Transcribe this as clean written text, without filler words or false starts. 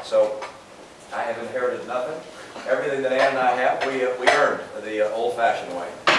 So I have inherited nothing. Everything that Ann and I have, we earned the old-fashioned way.